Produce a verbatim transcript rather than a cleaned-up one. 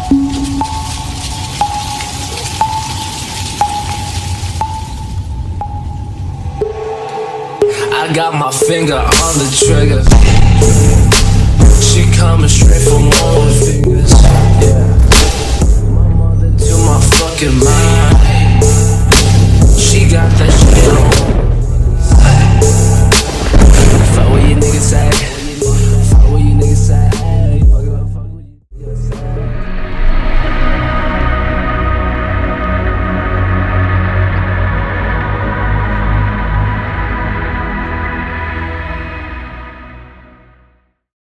I got my finger on the trigger. She coming straight from all the fingers. Yeah. My mother to my fucking mind.